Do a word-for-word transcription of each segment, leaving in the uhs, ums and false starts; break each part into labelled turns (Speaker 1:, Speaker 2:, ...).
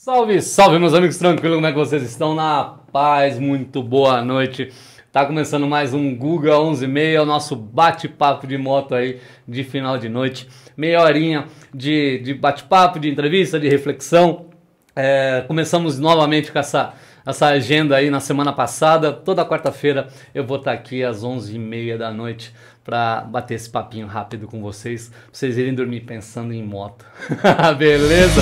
Speaker 1: Salve, salve meus amigos, tranquilo, como é que vocês estão? Na paz, muito boa noite. Tá começando mais um Guga onze e meia, o nosso bate-papo de moto aí de final de noite. Meia horinha de, de bate-papo, de entrevista, de reflexão. É, começamos novamente com essa, essa agenda aí na semana passada. Toda quarta-feira eu vou estar aqui às onze e meia da noite para bater esse papinho rápido com vocês, pra vocês irem dormir pensando em moto. Beleza?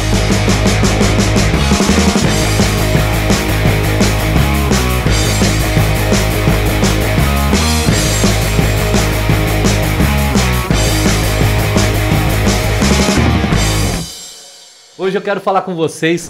Speaker 1: Hoje eu quero falar com vocês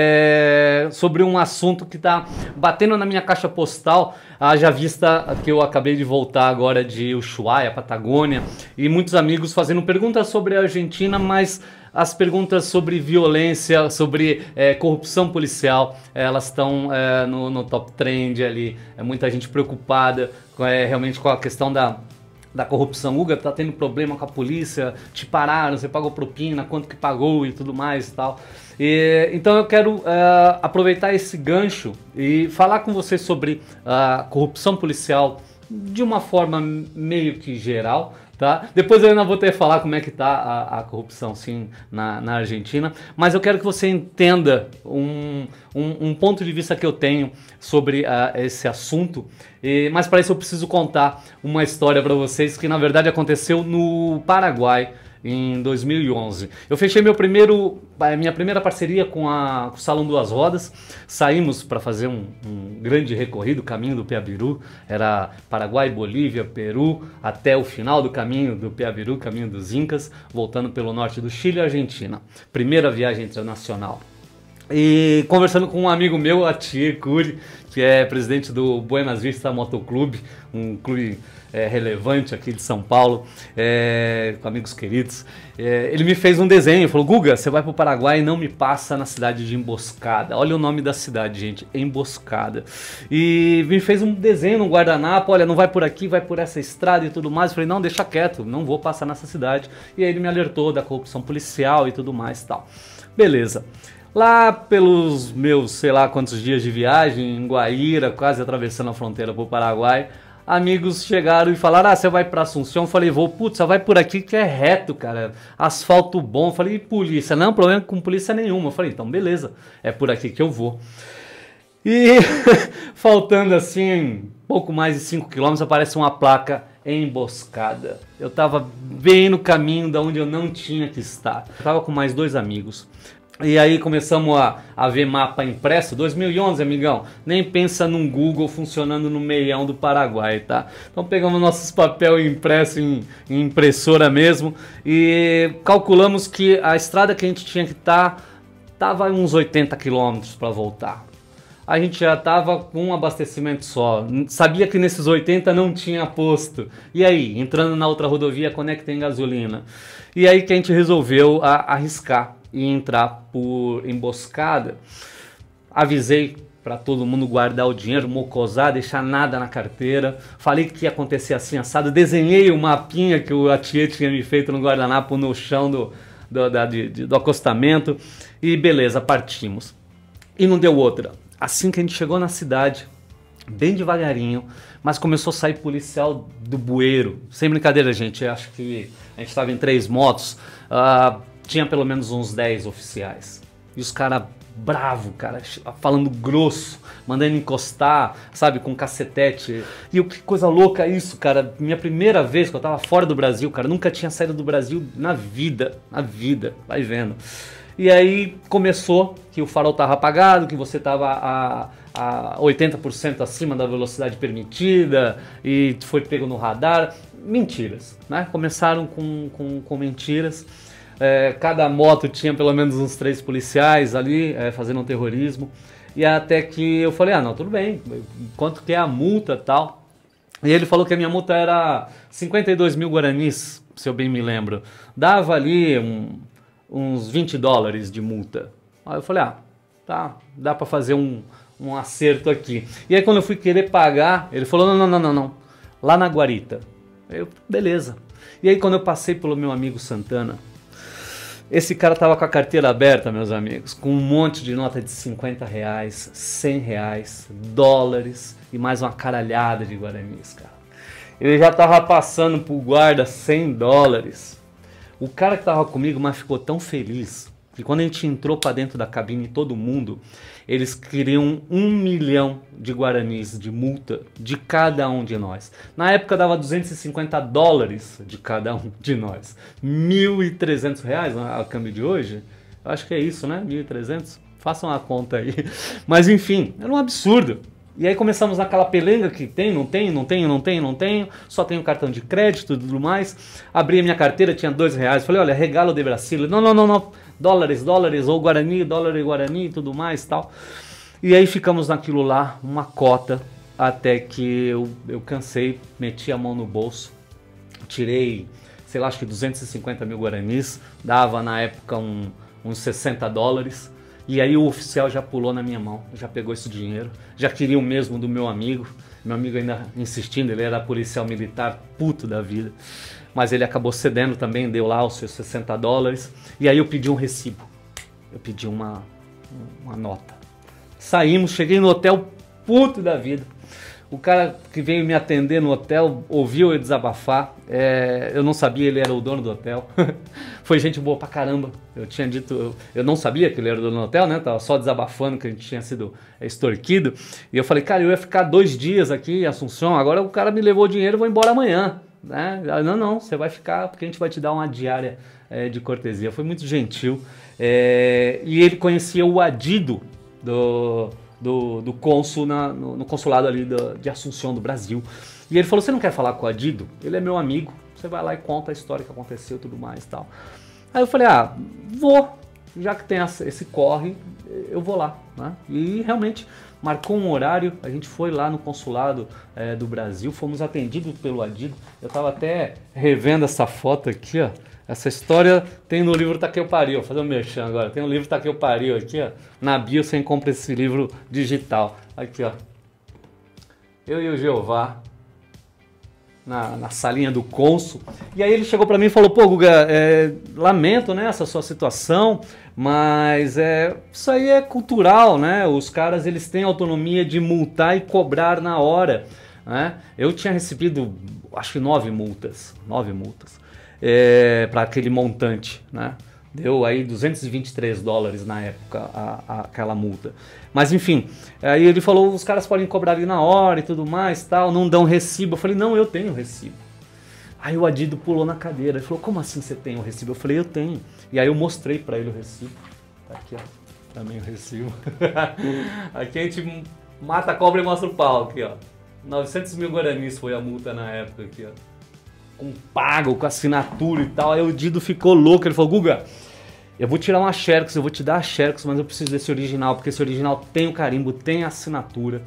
Speaker 1: é, sobre um assunto que está batendo na minha caixa postal, haja vista que eu acabei de voltar agora de Ushuaia, Patagônia, e muitos amigos fazendo perguntas sobre a Argentina, mas as perguntas sobre violência, sobre é, corrupção policial, elas estão é, no, no top trend ali, é muita gente preocupada é, realmente com a questão da... da corrupção. Guga, tá tendo problema com a polícia, te pararam, você pagou propina, quanto que pagou e tudo mais e tal. E, então eu quero uh, aproveitar esse gancho e falar com vocês sobre a uh, corrupção policial de uma forma meio que geral, tá? Depois eu ainda vou ter que falar como é que tá a, a corrupção, sim, na, na Argentina, mas eu quero que você entenda um, um, um ponto de vista que eu tenho sobre uh, esse assunto, e, mas para isso eu preciso contar uma história para vocês que na verdade aconteceu no Paraguai em dois mil e onze. Eu fechei meu primeiro, minha primeira parceria com, a, com o Salão Duas Rodas, saímos para fazer um, um grande recorrido, caminho do Piabiru, era Paraguai, Bolívia, Peru, até o final do caminho do Piabiru, caminho dos Incas, voltando pelo norte do Chile e Argentina. Primeira viagem internacional. E conversando com um amigo meu, Atier Curi, que é presidente do Buenas Vistas Motoclube, um clube é, relevante aqui de São Paulo, é, com amigos queridos. É, ele me fez um desenho, falou: Guga, você vai para o Paraguai e não me passa na cidade de Emboscada. Olha o nome da cidade, gente, Emboscada. E me fez um desenho no guardanapo, olha, não vai por aqui, vai por essa estrada e tudo mais. Eu falei: não, deixa quieto, não vou passar nessa cidade. E aí ele me alertou da corrupção policial e tudo mais e tal. Beleza. Lá pelos meus, sei lá quantos dias de viagem, em Guaíra, quase atravessando a fronteira para o Paraguai, amigos chegaram e falaram: ah, você vai para Assunção? Eu falei: vou. Putz, você vai por aqui que é reto, cara, asfalto bom. Eu falei: e polícia? Não, problema com polícia nenhuma. Eu falei: então beleza, é por aqui que eu vou. E faltando assim, pouco mais de cinco quilômetros, aparece uma placa: Emboscada. Eu tava bem no caminho da onde eu não tinha que estar. Eu tava com mais dois amigos. E aí começamos a, a ver mapa impresso, dois mil e onze, amigão, nem pensa num Google funcionando no meião do Paraguai, tá? Então pegamos nossos papel impresso em, em impressora mesmo e calculamos que a estrada que a gente tinha que estar tava uns oitenta quilômetros para voltar. A gente já tava com um abastecimento só, sabia que nesses oitenta não tinha posto. E aí, entrando na outra rodovia, quando é que tem gasolina? E aí que a gente resolveu a, arriscar e entrar por Emboscada. Avisei para todo mundo guardar o dinheiro, mocosar, deixar nada na carteira. Falei que ia acontecer assim, assado. Desenhei o mapinha que o Atier tinha me feito no guardanapo no chão do, do, da, de, do acostamento. E beleza, partimos. E não deu outra. Assim que a gente chegou na cidade, bem devagarinho, mas começou a sair policial do bueiro. Sem brincadeira, gente. Eu acho que a gente estava em três motos. Uh, Tinha pelo menos uns dez oficiais. E os caras bravo, cara, falando grosso, mandando encostar, sabe, com cacetete. E que coisa louca isso, cara. Minha primeira vez que eu tava fora do Brasil, cara, nunca tinha saído do Brasil na vida, na vida, vai vendo. E aí começou que o farol tava apagado, que você tava a, a oitenta por cento acima da velocidade permitida e foi pego no radar. Mentiras, né? Começaram com, com, com mentiras. É, cada moto tinha pelo menos uns três policiais ali é, fazendo um terrorismo. E até que eu falei: ah, não, tudo bem, quanto que é a multa e tal? E ele falou que a minha multa era cinquenta e dois mil guaranis, se eu bem me lembro. Dava ali um, uns vinte dólares de multa. Aí eu falei: ah, tá, dá pra fazer um, um acerto aqui. E aí quando eu fui querer pagar, ele falou: não, não, não, não, não, lá na Guarita. Eu, beleza. E aí quando eu passei pelo meu amigo Santana, Esse cara tava com a carteira aberta, meus amigos, com um monte de nota de cinquenta reais, cem reais, dólares e mais uma caralhada de guaranis, cara. Ele já tava passando pro guarda cem dólares. O cara que tava comigo, mas ficou tão feliz que quando a gente entrou para dentro da cabine, todo mundo, eles queriam um milhão de guaranis de multa de cada um de nós. Na época dava duzentos e cinquenta dólares de cada um de nós. mil e trezentos reais a câmbio de hoje? Acho que é isso, né? mil e trezentos? Façam a conta aí. Mas enfim, era um absurdo. E aí começamos naquela pelenga que tem, não tem, não tenho, não tenho, não tenho, só tenho cartão de crédito e tudo mais. Abri a minha carteira, tinha dois reais, falei, olha, regalo de Brasília. Não, não, não, não, dólares, dólares, ou Guarani, dólar e Guarani e tudo mais e tal. E aí ficamos naquilo lá, uma cota, até que eu, eu cansei, meti a mão no bolso, tirei, sei lá, acho que duzentos e cinquenta mil Guaranis, dava na época um, uns sessenta dólares. E aí o oficial já pulou na minha mão, já pegou esse dinheiro, já queria o mesmo do meu amigo, meu amigo ainda insistindo, ele era policial militar, puto da vida, mas ele acabou cedendo também, deu lá os seus sessenta dólares, e aí eu pedi um recibo, eu pedi uma, uma nota. Saímos, cheguei no hotel, puto da vida. O cara que veio me atender no hotel ouviu eu desabafar, é, eu não sabia, ele era o dono do hotel, foi gente boa pra caramba, eu tinha dito, eu, eu não sabia que ele era o dono do hotel, né, tava só desabafando que a gente tinha sido extorquido, e eu falei, cara, eu ia ficar dois dias aqui em Assunção, agora o cara me levou o dinheiro e vou embora amanhã, né, não, não, você vai ficar porque a gente vai te dar uma diária é, de cortesia, foi muito gentil, é, e ele conhecia o Adido do... do, do cônsul na, no, no consulado ali do, de Assunção do Brasil. E ele falou, você não quer falar com o Adido? Ele é meu amigo, você vai lá e conta a história que aconteceu e tudo mais e tal. Aí eu falei, ah, vou, já que tem esse corre, eu vou lá, né? E realmente marcou um horário, a gente foi lá no consulado é, do Brasil, fomos atendidos pelo Adido. Eu tava até revendo essa foto aqui, ó. Essa história tem no livro Tá Que Eu Pariu, vou fazer um merchan agora, tem no livro Tá Que Eu Pariu aqui, ó, na bio você compra esse livro digital, aqui ó, eu e o Jeová, na, na salinha do cônsul, e aí ele chegou pra mim e falou, pô Guga, é, lamento, né, essa sua situação, mas é, isso aí é cultural, né, os caras eles têm autonomia de multar e cobrar na hora, né, eu tinha recebido, acho que nove multas, nove multas, É, para aquele montante, né? Deu aí duzentos e vinte e três dólares na época a, a, aquela multa. Mas enfim, aí ele falou, os caras podem cobrar ali na hora e tudo mais, tal, não dão recibo. Eu falei, não, eu tenho recibo. Aí o Adido pulou na cadeira, ele falou, como assim você tem o recibo? Eu falei, eu tenho. E aí eu mostrei para ele o recibo. Tá aqui, ó, também o recibo. Aqui a gente mata a cobra e mostra o pau, aqui, ó. novecentos mil guaranis foi a multa na época, aqui, ó. Com pago, com assinatura e tal. Aí o Dido ficou louco, ele falou, Guga, eu vou tirar uma Xerox, eu vou te dar a Xerox, mas eu preciso desse original, porque esse original tem o carimbo, tem a assinatura,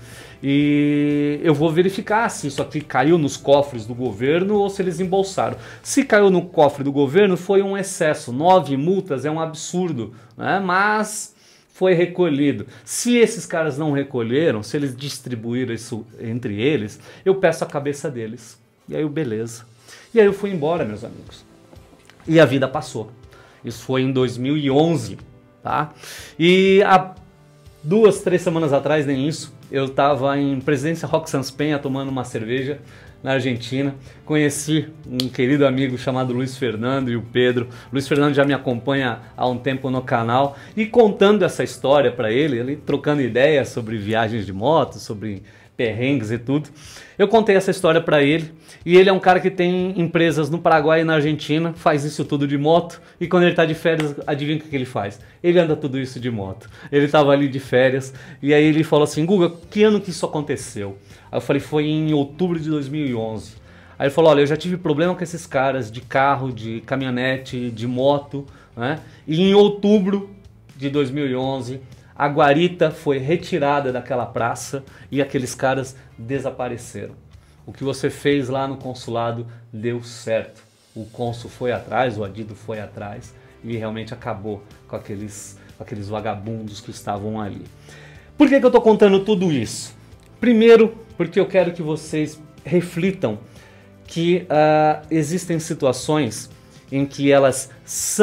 Speaker 1: e eu vou verificar se isso aqui caiu nos cofres do governo ou se eles embolsaram. Se caiu no cofre do governo, foi um excesso, nove multas é um absurdo, né? Mas foi recolhido. Se esses caras não recolheram, se eles distribuíram isso entre eles, eu peço a cabeça deles. E aí, beleza. E aí eu fui embora, meus amigos. E a vida passou. Isso foi em dois mil e onze, tá? E há duas, três semanas atrás, nem isso, eu estava em Presidência Roxas Penha tomando uma cerveja na Argentina. Conheci um querido amigo chamado Luiz Fernando e o Pedro. Luiz Fernando já me acompanha há um tempo no canal. E contando essa história para ele, ele trocando ideias sobre viagens de moto, sobre perrengues e tudo. Eu contei essa história para ele, e ele é um cara que tem empresas no Paraguai e na Argentina, faz isso tudo de moto, e quando ele tá de férias, adivinha o que ele faz? Ele anda tudo isso de moto. Ele tava ali de férias, e aí ele falou assim, Guga, que ano que isso aconteceu? Aí eu falei, foi em outubro de dois mil e onze. Aí ele falou, olha, eu já tive problema com esses caras de carro, de caminhonete, de moto, né? E em outubro de dois mil e onze... a guarita foi retirada daquela praça e aqueles caras desapareceram. O que você fez lá no consulado deu certo. O cônsul foi atrás, o Adido foi atrás e realmente acabou com aqueles, com aqueles vagabundos que estavam ali. Por que que eu estou contando tudo isso? Primeiro, porque eu quero que vocês reflitam que uh, existem situações em que elas são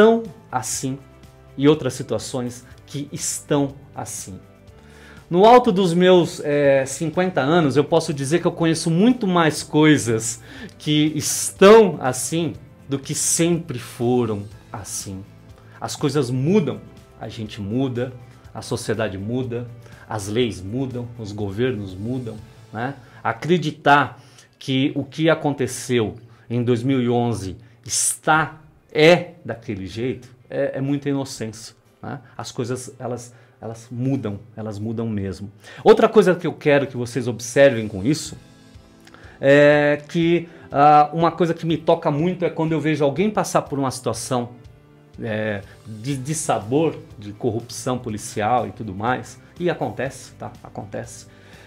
Speaker 1: assim e outras situações que estão assim. No alto dos meus é, cinquenta anos, eu posso dizer que eu conheço muito mais coisas que estão assim do que sempre foram assim. As coisas mudam, a gente muda, a sociedade muda, as leis mudam, os governos mudam, né? Acreditar que o que aconteceu em dois mil e onze está, é daquele jeito, é, é muita inocência, né? As coisas, elas, elas mudam, elas mudam mesmo. Outra coisa que eu quero que vocês observem com isso é que uh, uma coisa que me toca muito é quando eu vejo alguém passar por uma situação é, de, de sabor, de corrupção policial e tudo mais, e acontece, tá? Acontece.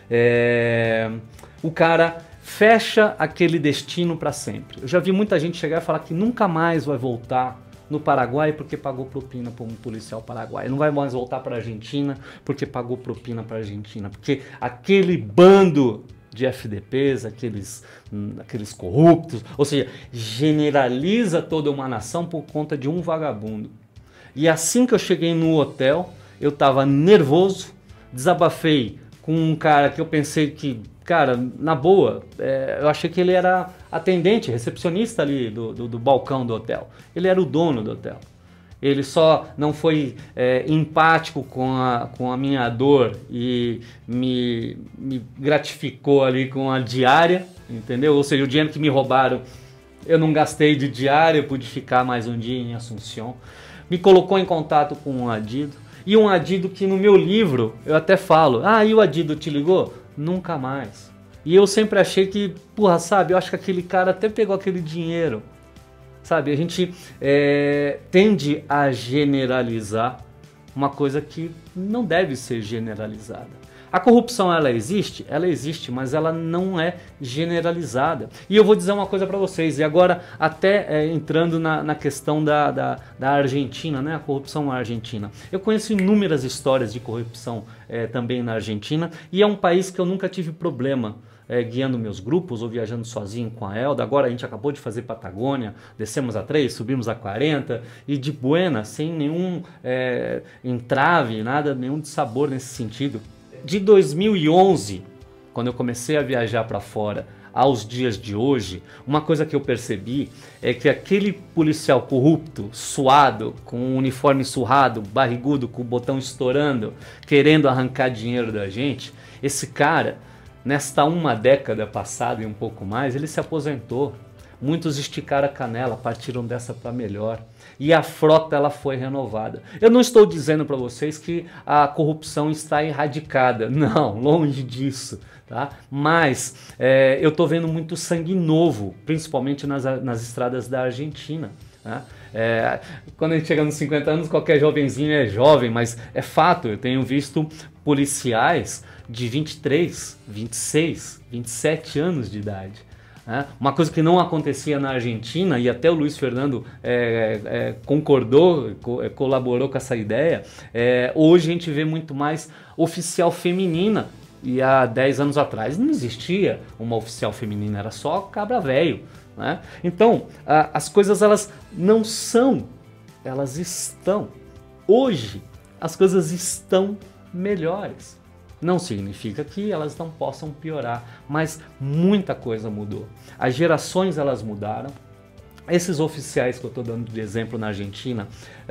Speaker 1: É, o cara fecha aquele destino para sempre. Eu já vi muita gente chegar e falar que nunca mais vai voltar no Paraguai porque pagou propina para um policial paraguaio. Não vai mais voltar para a Argentina porque pagou propina para a Argentina. Porque aquele bando de F D Ps, aqueles, aqueles corruptos, ou seja, generaliza toda uma nação por conta de um vagabundo. E assim que eu cheguei no hotel, eu estava nervoso, desabafei com um cara que eu pensei que, cara, na boa, é, eu achei que ele era atendente, recepcionista ali do, do, do balcão do hotel. Ele era o dono do hotel. Ele só não foi é, empático com a, com a minha dor e me, me gratificou ali com a diária, entendeu? Ou seja, o dinheiro que me roubaram, eu não gastei de diária, eu pude ficar mais um dia em Assunção. Me colocou em contato com um adido. E um adido que no meu livro eu até falo, ah, e o adido te ligou? Nunca mais. E eu sempre achei que, porra, sabe, eu acho que aquele cara até pegou aquele dinheiro. Sabe, a gente é, tende a generalizar uma coisa que não deve ser generalizada. A corrupção, ela existe? Ela existe, mas ela não é generalizada. E eu vou dizer uma coisa para vocês, e agora até é, entrando na, na questão da, da, da Argentina, né? A corrupção na Argentina. Eu conheço inúmeras histórias de corrupção é, também na Argentina, e é um país que eu nunca tive problema É, guiando meus grupos ou viajando sozinho com a Elda. Agora a gente acabou de fazer Patagônia, descemos a três, subimos a quarenta e de buena, sem nenhum é, entrave, nada, nenhum dissabor nesse sentido. De dois mil e onze, quando eu comecei a viajar para fora, aos dias de hoje, uma coisa que eu percebi é que aquele policial corrupto, suado, com um uniforme surrado, barrigudo, com o botão estourando, querendo arrancar dinheiro da gente, esse cara, nesta uma década passada e um pouco mais, ele se aposentou. Muitos esticaram a canela, partiram dessa para melhor. E a frota, ela foi renovada. Eu não estou dizendo para vocês que a corrupção está erradicada. Não, longe disso. Tá? Mas é, eu estou vendo muito sangue novo, principalmente nas, nas estradas da Argentina. Tá? É, quando a gente chega nos cinquenta anos, qualquer jovenzinho é jovem, mas é fato, eu tenho visto policiais de vinte e três, vinte e seis, vinte e sete anos de idade. Né? Uma coisa que não acontecia na Argentina, e até o Luiz Fernando é, é, concordou, co colaborou com essa ideia, é, hoje a gente vê muito mais oficial feminina. E há dez anos atrás não existia uma oficial feminina, era só cabra velho. Né? Então, a, as coisas elas não são, elas estão. Hoje, as coisas estão melhores. Não significa que elas não possam piorar, mas muita coisa mudou. As gerações elas mudaram. Esses oficiais que eu estou dando de exemplo na Argentina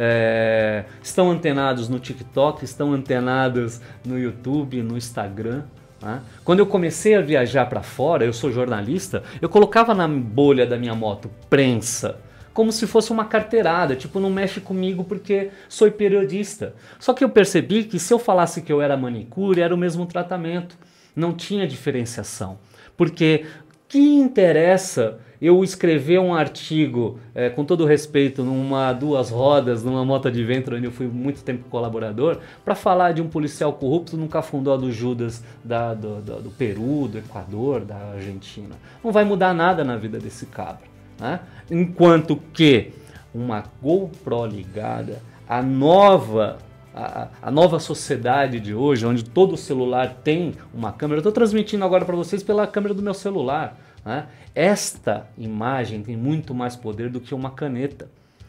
Speaker 1: é, estão antenados no TikTok, estão antenados no YouTube, no Instagram. Né? Quando eu comecei a viajar para fora, eu sou jornalista, eu colocava na bolha da minha moto prensa, como se fosse uma carteirada, tipo, não mexe comigo porque sou periodista. Só que eu percebi que se eu falasse que eu era manicure, era o mesmo tratamento, não tinha diferenciação. Porque que interessa eu escrever um artigo, é, com todo respeito, numa duas rodas, numa moto de vento, onde eu fui muito tempo colaborador, para falar de um policial corrupto num cafundó do Judas da, do, do, do Peru, do Equador, da Argentina. Não vai mudar nada na vida desse cabra. Né? Enquanto que uma GoPro ligada, a nova, a, a nova sociedade de hoje, onde todo celular tem uma câmera, eu estou transmitindo agora para vocês pela câmera do meu celular. Né? Esta imagem tem muito mais poder do que uma caneta.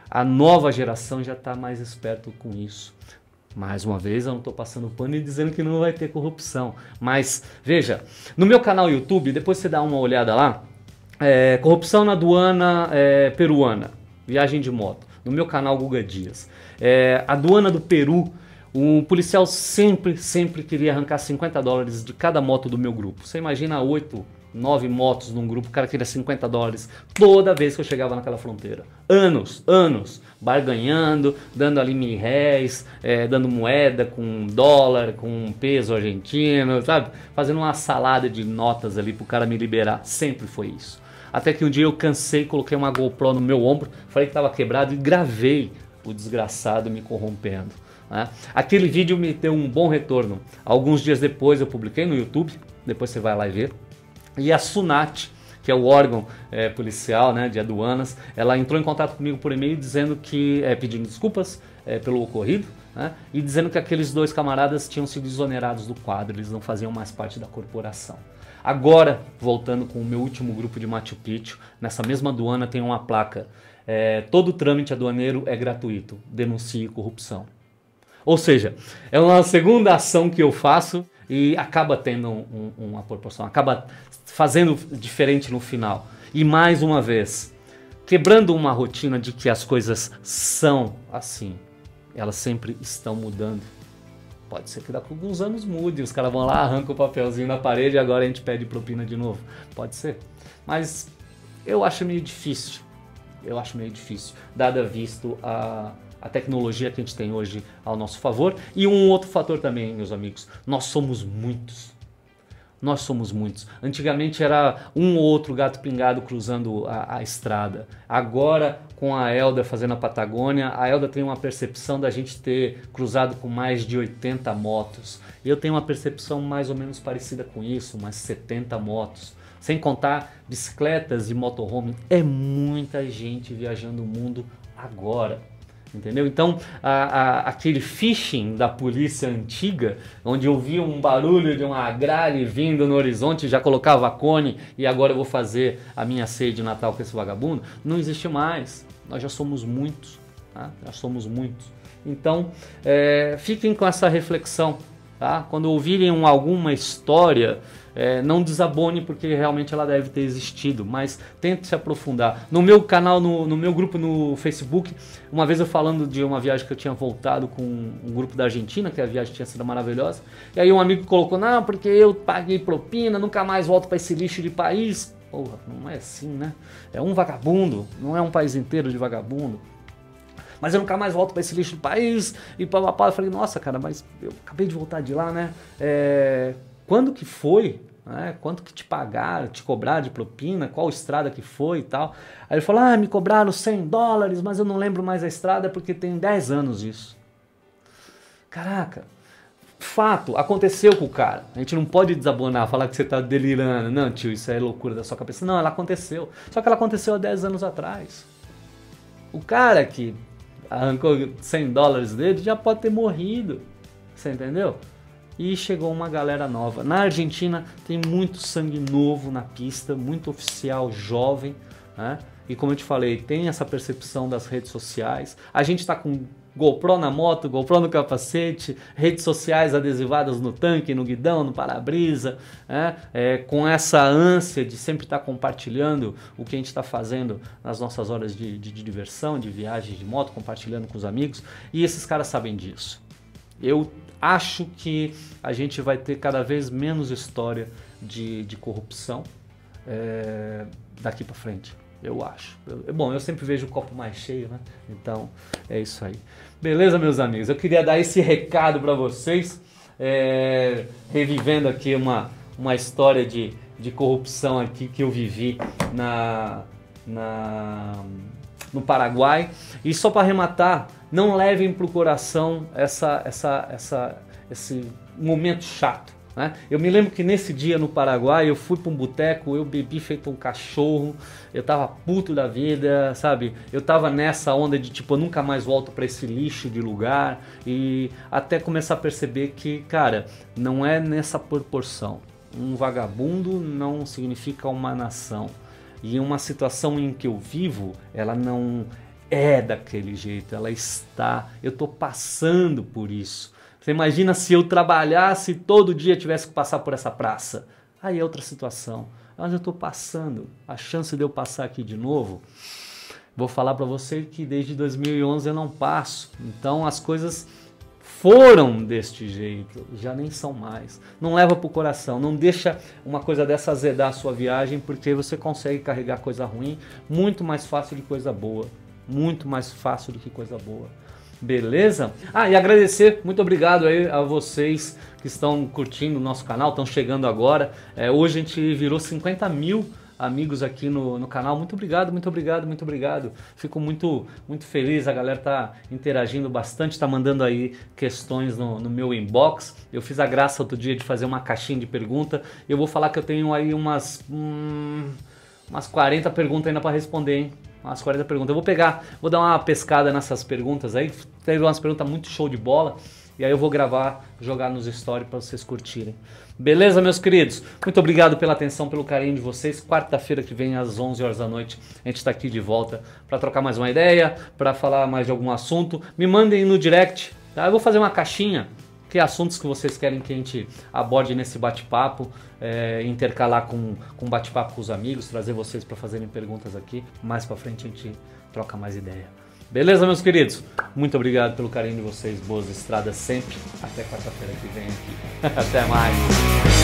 Speaker 1: A nova geração já está mais esperto com isso. Mais uma vez, eu não estou passando pano e dizendo que não vai ter corrupção. Mas, veja, no meu canal YouTube, depois você dá uma olhada lá, é, corrupção na aduana é, peruana, viagem de moto. No meu canal Guga Dias. É, a aduana do Peru, o policial sempre, sempre queria arrancar cinquenta dólares de cada moto do meu grupo. Você imagina oito, nove motos num grupo, o cara queria cinquenta dólares toda vez que eu chegava naquela fronteira. Anos, anos, barganhando, dando ali mil réis, é, dando moeda com dólar, com peso argentino, sabe? Fazendo uma salada de notas ali pro cara me liberar. Sempre foi isso. Até que um dia eu cansei, coloquei uma GoPro no meu ombro, falei que estava quebrado e gravei o desgraçado me corrompendo. Né? Aquele vídeo me deu um bom retorno. Alguns dias depois eu publiquei no YouTube, depois você vai lá e ver. E a SUNAT, que é o órgão é, policial, né, de aduanas, ela entrou em contato comigo por e-mail dizendo que, é, pedindo desculpas é, pelo ocorrido, né, e dizendo que aqueles dois camaradas tinham sido exonerados do quadro, eles não faziam mais parte da corporação. Agora, voltando com o meu último grupo de Machu Picchu, nessa mesma aduana tem uma placa, é, todo trâmite aduaneiro é gratuito, denuncie corrupção. Ou seja, é uma segunda ação que eu faço e acaba tendo um, um, uma proporção, acaba fazendo diferente no final. E mais uma vez, quebrando uma rotina de que as coisas são assim, elas sempre estão mudando. Pode ser que daqui a alguns anos mude, os caras vão lá, arrancam o papelzinho na parede e agora a gente pede propina de novo. Pode ser. Mas eu acho meio difícil, eu acho meio difícil, dada visto a, a tecnologia que a gente tem hoje ao nosso favor. E um outro fator também, meus amigos, nós somos muitos. Nós somos muitos. Antigamente era um ou outro gato pingado cruzando a, a estrada. Agora, com a Elda fazendo a Patagônia, a Elda tem uma percepção da gente ter cruzado com mais de oitenta motos. Eu tenho uma percepção mais ou menos parecida com isso, umas setenta motos. Sem contar bicicletas e motorhome. É muita gente viajando o mundo agora. Entendeu? Então, a, a, aquele phishing da polícia antiga, onde eu via um barulho de uma gralha vindo no horizonte, já colocava cone e agora eu vou fazer a minha ceia de Natal com esse vagabundo, não existe mais. Nós já somos muitos, tá? Já somos muitos. Então, é, fiquem com essa reflexão, tá? Quando ouvirem um, alguma história, É, não desabone porque realmente ela deve ter existido, mas tente se aprofundar. No meu canal, no, no meu grupo no Facebook, uma vez eu falando de uma viagem que eu tinha voltado com um grupo da Argentina, que a viagem tinha sido maravilhosa, e aí um amigo colocou, não, porque eu paguei propina, nunca mais volto para esse lixo de país. Porra, não é assim, né? É um vagabundo, não é um país inteiro de vagabundo. Mas eu nunca mais volto para esse lixo de país, e papapá. Eu falei, nossa, cara, mas eu acabei de voltar de lá, né? É... Quando que foi? Né? Quanto que te pagaram, te cobraram de propina? Qual estrada que foi e tal? Aí ele falou, ah, me cobraram cem dólares, mas eu não lembro mais a estrada porque tem dez anos isso. Caraca, fato, aconteceu com o cara. A gente não pode desabonar, falar que você está delirando. Não, tio, isso é loucura da sua cabeça. Não, ela aconteceu. Só que ela aconteceu há dez anos atrás. O cara que arrancou cem dólares dele já pode ter morrido. Você entendeu? E chegou uma galera nova. Na Argentina tem muito sangue novo na pista, muito oficial jovem, né? E como eu te falei, tem essa percepção das redes sociais. A gente está com GoPro na moto, GoPro no capacete, redes sociais adesivadas no tanque, no guidão, no para-brisa, né? É, com essa ânsia de sempre estar tá compartilhando o que a gente está fazendo nas nossas horas de, de, de diversão, de viagem de moto, compartilhando com os amigos. E esses caras sabem disso. Eu acho que a gente vai ter cada vez menos história de, de corrupção é, daqui para frente, eu acho. Eu, bom, eu sempre vejo o copo mais cheio, né? Então, é isso aí. Beleza, meus amigos? Eu queria dar esse recado para vocês, é, revivendo aqui uma, uma história de, de corrupção aqui que eu vivi na... na no Paraguai. E só para arrematar, não levem para o coração essa, essa, essa, esse momento chato, né? Eu me lembro que nesse dia no Paraguai eu fui para um boteco, eu bebi feito um cachorro, eu tava puto da vida, sabe? Eu tava nessa onda de tipo, eu nunca mais volto para esse lixo de lugar, e até começar a perceber que, cara, não é nessa proporção. Um vagabundo não significa uma nação. E uma situação em que eu vivo, ela não, é daquele jeito, ela está, eu estou passando por isso. Você imagina se eu trabalhasse todo dia tivesse que passar por essa praça? Aí é outra situação. Mas eu estou passando, a chance de eu passar aqui de novo, vou falar para você que desde dois mil e onze eu não passo. Então as coisas foram deste jeito, já nem são mais. Não leva para o coração, não deixa uma coisa dessa azedar a sua viagem, porque você consegue carregar coisa ruim muito mais fácil de coisa boa. Muito mais fácil do que coisa boa. Beleza? Ah, e agradecer, muito obrigado aí a vocês que estão curtindo o nosso canal, estão chegando agora. É, hoje a gente virou cinquenta mil amigos aqui no, no canal. Muito obrigado, muito obrigado, muito obrigado. Fico muito, muito feliz, a galera tá interagindo bastante, tá mandando aí questões no, no meu inbox. Eu fiz a graça outro dia de fazer uma caixinha de pergunta. Eu vou falar que eu tenho aí umas, hum, umas quarenta perguntas ainda para responder, hein? Umas quarenta perguntas. Eu vou pegar, vou dar uma pescada nessas perguntas aí. Teve umas perguntas muito show de bola. E aí eu vou gravar, jogar nos stories para vocês curtirem. Beleza, meus queridos? Muito obrigado pela atenção, pelo carinho de vocês. Quarta-feira que vem, às onze horas da noite, a gente está aqui de volta para trocar mais uma ideia, para falar mais de algum assunto. Me mandem no direct, tá? Eu vou fazer uma caixinha. Que assuntos que vocês querem que a gente aborde nesse bate-papo, é, intercalar com, com bate-papo com os amigos, trazer vocês para fazerem perguntas aqui. Mais para frente a gente troca mais ideia. Beleza, meus queridos? Muito obrigado pelo carinho de vocês, boas estradas sempre. Até quarta-feira que vem aqui. Até mais.